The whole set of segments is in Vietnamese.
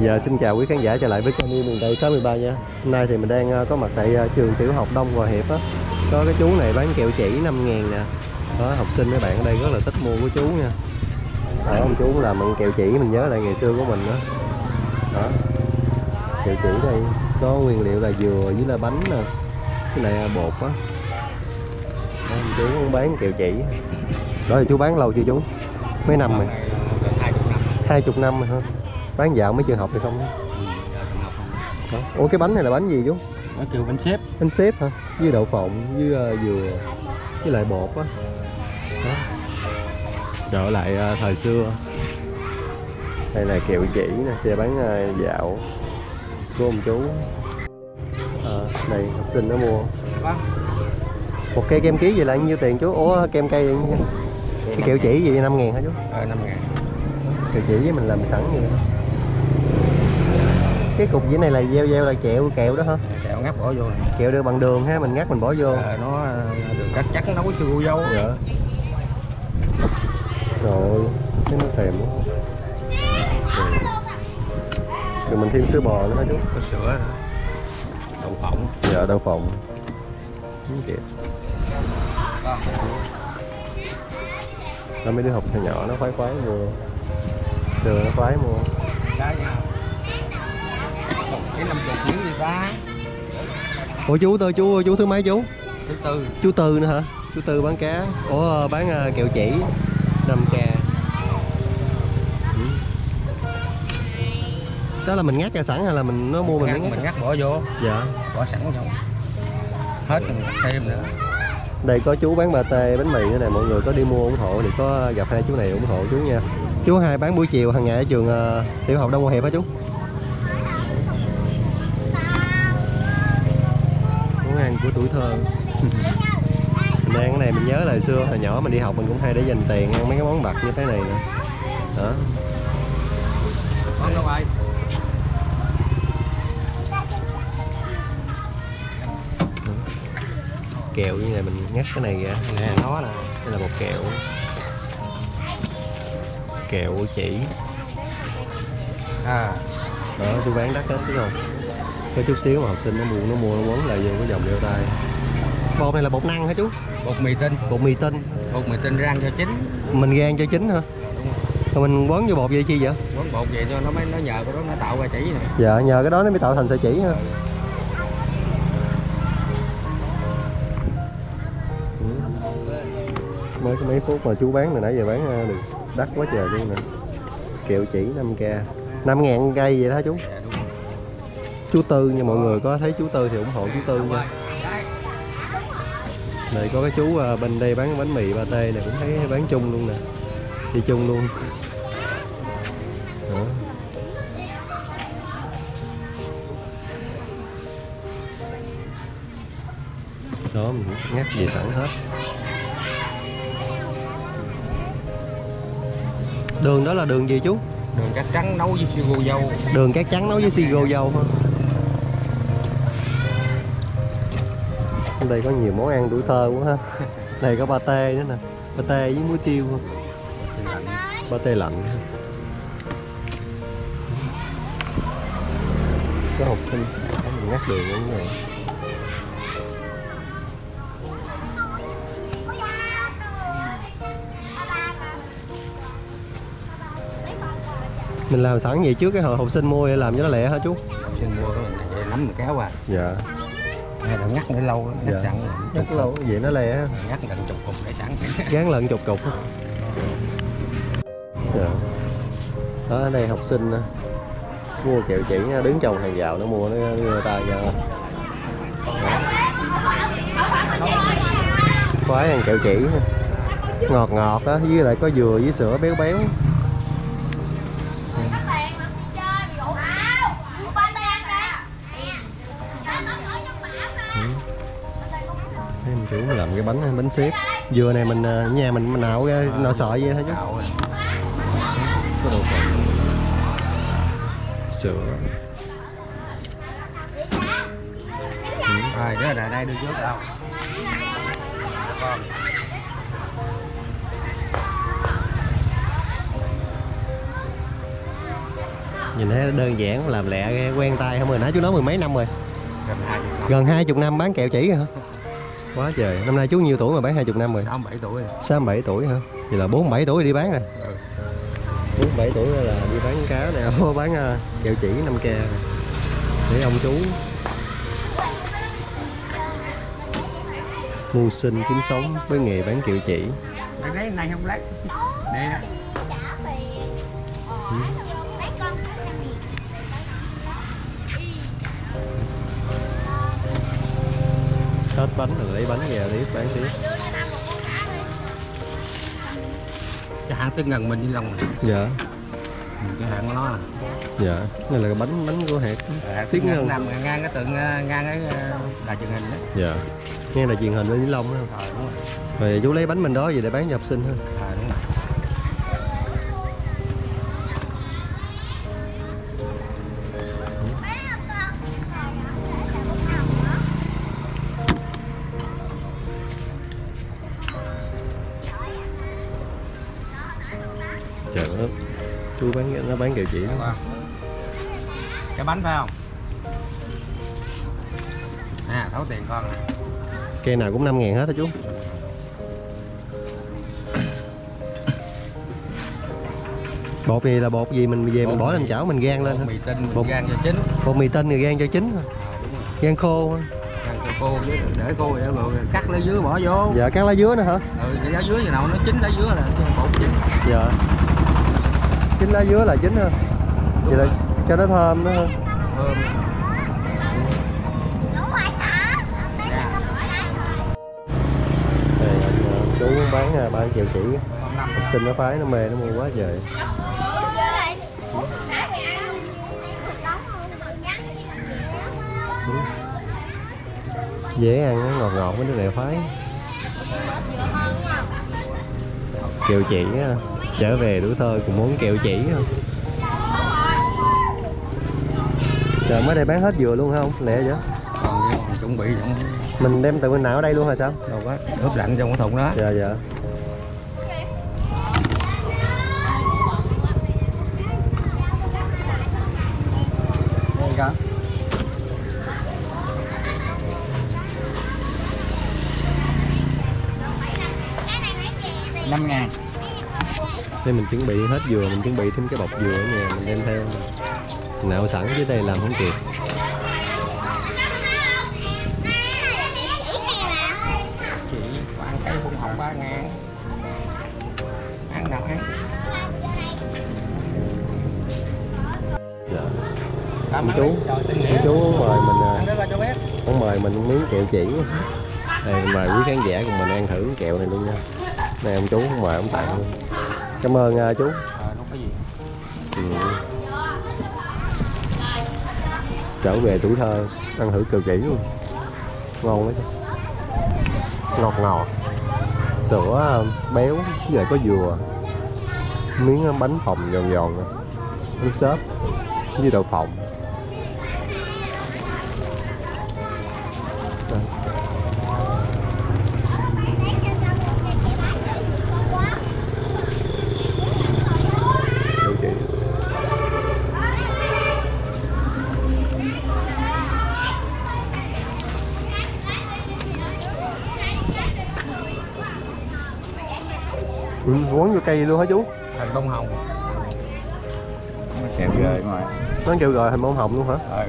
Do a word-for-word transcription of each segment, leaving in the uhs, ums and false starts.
Dạ, xin chào quý khán giả trở lại với kênh Yêu Miền Tây sáu ba nha. Hôm nay thì mình đang có mặt tại trường tiểu học Đông Hòa Hiệp á. Có cái chú này bán kẹo chỉ năm ngàn nè. Đó, học sinh mấy bạn ở đây rất là thích mua của chú nha. Đó, ông chú cũng làm bằng kẹo chỉ, mình nhớ lại ngày xưa của mình đó. Đó, kẹo chỉ đây có nguyên liệu là dừa với là bánh nè, với lại bột á. Đó, ông chú cũng bán kẹo chỉ. Đó thì chú bán lâu chưa chú? Mấy năm rồi? Hai chục năm rồi hả? Bán dạo mấy trường học thì không? Đó. Ủa cái bánh này là bánh gì chú? Nó kêu bánh xếp. Bánh xếp hả? Với đậu phộng, với uh, dừa, với lại bột á. Đó. Trở lại uh, thời xưa. Đây là kẹo chỉ nè, xe bán uh, dạo của ông chú. À, đây học sinh nó mua. Một cây kem ký vậy là bao nhiêu tiền chú? Ủa kem cây vậy? Cái kẹo chỉ gì năm ngàn hả chú? Ờ năm ngàn. Kẹo chỉ với mình làm sẵn vậy đó. Cái cục dĩa này là gieo gieo là kẹo kẹo đó hả? Kẹo ngắt bỏ vô này. Kẹo được bằng đường ha, mình ngắt mình bỏ vô. À, nó đường cắt chắc nấu chưa cô dâu. Dạ. Rồi, cái nó thèm quá. Rồi mình thêm sữa bò nữa hả chú? Có sữa nữa. Đậu phộng. Dạ, đậu phộng. Kìa. Đó, mấy đứa học nhỏ nhỏ nó khoái khoái mua. Xưa nó khoái mua. Cái năm chục miếng gì ta? Ủa chú tôi chú chú thứ mấy chú? Thứ tư. Chú Tư nữa hả? Chú Tư bán cá. Ủa bán uh, kẹo chỉ năm k. Ừ. Đó là mình ngắt ra sẵn hay là mình nó mua mình, mình ngắt, mình ngắt bỏ vô. Dạ. Bỏ sẵn vô. Hết mình ngắt thêm nữa. Đây có chú bán pate bánh mì nữa nè, mọi người có đi mua ủng hộ thì có gặp hai chú này ủng hộ chú nha. Chú hai bán buổi chiều hàng ngày ở trường uh, tiểu học Đông Hòa Hiệp hả chú? Món ăn của tuổi thơ. Mình ăn cái này mình nhớ là xưa hồi nhỏ mình đi học mình cũng hay để dành tiền ăn mấy cái món vặt như thế này nè. Đó. Con đâu rồi? Kẹo như này mình ngắt cái này ra nè, nó nè, đây là một kẹo kẹo chỉ. À đó tôi bán đắt hết xíu không, có chút xíu mà học sinh nó mua nó mua nó quấn lại vô cái vòng đeo tay. Bột này là bột năng hả chú? Bột mì tinh. Bột mì tinh. Bột mì tinh rang cho chín. Mình rang cho chín hả? Rồi mình quấn vô bột vậy chi vậy? Quấn bột vậy cho nó mới nó nhờ cái đó nó tạo ra chỉ này. Dạ, nhờ cái đó nó mới tạo thành sợi chỉ ha. Mới có mấy phút mà chú bán rồi, nãy giờ bán được đắt quá trời luôn nè. Kẹo chỉ năm k, năm ngàn cây vậy đó chú. Dạ, đúng rồi. Chú Tư nha, mọi người có thấy chú Tư thì ủng hộ chú Tư nha. Đây có cái chú bên đây bán bánh mì pate này cũng thấy bán chung luôn nè, đi chung luôn. Đó. Đó mình ngắt về sẵn hết. Đường đó là đường gì chú? Đường cát trắng nấu với xì gô dâu. Đường cát trắng nấu với xì gô dâu ha. Đây có nhiều món ăn tuổi thơ quá ha. Đây có pate nữa nè, pate với muối tiêu. Pate lạnh. Có học sinh mình ngắt đường như thế này. Mình làm sẵn vậy trước cái hồi học sinh mua làm cho nó lẹ hả chú? Học sinh mua cái này vậy nắm mình kéo qua. Dạ. Hay là ngắt để lâu, ngắt dạ. sẵn. Ngắt lâu vậy nó lẹ. Ngắt lần chục cục để sẵn. Gán lần chục cục. Dạ. Đó, ở đây học sinh mua kẹo chỉ đứng trong hàng rào nó mua, nó đưa tay ra. Khoái ăn kẹo chỉ ngọt ngọt á, với lại có dừa với sữa béo béo. Thế mình chủ làm cái bánh bánh xếp dừa này mình nhà mình, mình nạo ra nạo sợi vậy thôi chứ. Có đồ phộng, sữa. Rồi đó là đây đưa trước đâu. Nhìn Nhìn thấy đơn giản, làm lẹ, quen tay không rồi. Nãy chú nói mười mấy năm rồi. Gần hai chục năm. Gần hai chục năm bán kẹo chỉ hả? Quá trời. Năm nay chú nhiêu tuổi mà bán hai chục năm rồi? sáu bảy tuổi rồi. sáu bảy tuổi hả? Vậy là bốn bảy tuổi đi bán rồi. Ừ. bốn bảy tuổi là đi bán cá này, ô, bán uh, kẹo chỉ năm k để ông chú mưu sinh kiếm sống với nghề bán kẹo chỉ. Cái này không lấy. Nè. Ừ. Hết bánh rồi lấy bánh về lấy bán tiếp. Cái hãng tới gần mình đi lòng. Dạ. Cái hãng nó. Dạ. Đây là cái bánh bánh của hạt. Tiếc ngang nằm ngang cái tượng ngang cái đài truyền hình đó. Dạ. Nghe là truyền hình bên Vĩ Long đó không? Rồi đúng rồi. Rồi chú lấy bánh bên đó về để bán cho học sinh ha. À, đúng rồi. Trời ơi, chú bán nó bán kẹo chỉ đó. Cái bánh phải không? À, thấu tiền con nè. Cây nào cũng năm ngàn hết đó chú. Bột gì là bột gì mình về mình bỏ lên chảo mình rang lên hả? Bột mì tinh mình Bột- rang cho chín. Bột mì tinh rồi rang cho chín hả? À, đúng rồi. Rang khô hả? Rang cho khô với để khô vậy rồi cắt lá dứa bỏ vô. Dạ, cắt lá dứa nữa hả? Ừ, cái lá dứa gì nào nó chín lá dứa là cái bột chín. Dạ. Chín lá dứa là chín ha. Vậy là cho nó thơm nữa ha. Thơm. Đây anh uh, chú bán bán kẹo chỉ. Con năm Học sinh nó phái nó mê nó mua quá trời. Ừ. Dễ ăn, nó ngọt ngọt với nước này phái. Kẹo chỉ á, trở về tuổi thơ cùng muốn kẹo chỉ á. Trời, mới đây bán hết dừa luôn không? Lẹ vậy? còn còn chuẩn bị không? Mình đem từ bên nào ở đây luôn hả sao? Đâu có ướp lạnh trong cái thùng đó. Dạ dạ. Đây con. năm ngàn. Đây mình chuẩn bị hết dừa, mình chuẩn bị thêm cái bọc dừa ở nhà mình đem theo. Nạo sẵn chứ đây làm không kịp. Chị ăn cây bông hồng ba ngàn. Ăn nào ăn. Dạ. Ông chú, ông chú mời mình, à, ông mời mình miếng kẹo chỉ. Đây mời quý khán giả cùng mình ăn thử kẹo này luôn nha. Này ông chú mời ông tặng luôn. Cảm ơn uh, chú. Ờ, không có gì. Ừ. Trở về tuổi thơ ăn thử kẹo chỉ luôn, ngon quá chứ, ngọt ngọt, sữa béo với lại có dừa, miếng bánh phồng giòn giòn, bánh xốp với đậu phộng. Đây. Kẹo chỉ. Ừ, quấn vô cây luôn hả chú? Thành bông hồng. Nó kẹo rời ngoài. Nó kêu gọi hình bông hồng luôn hả? Ờ.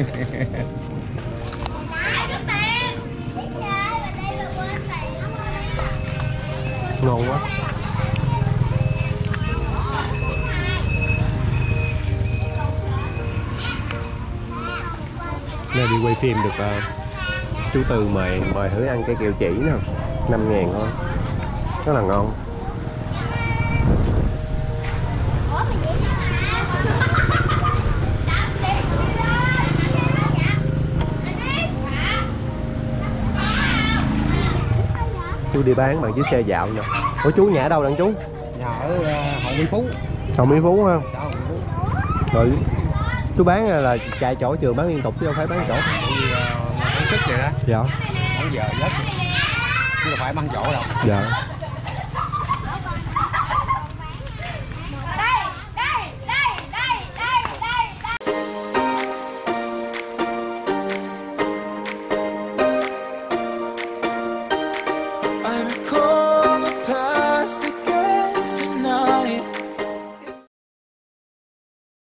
Ngon quá. Nay đi quay phim được uh, chú Tư mời mời thử ăn cây kẹo chỉ nè, năm ngàn thôi, rất là ngon. Chú đi bán bằng chiếc xe dạo nha. Ủa chú nhà ở đâu đặng chú? Nhà ở uh, Hồng Mỹ Phú. Hồng Mỹ Phú ha. Đó, Hồng Mỹ Phú. Rồi chú bán là chạy chỗ trường bán liên tục chứ đâu phải bán chỗ. Thì uh, sức vậy đó. Dạ. Không giờ giấc. Chứ đâu phải băng chỗ đâu. Dạ.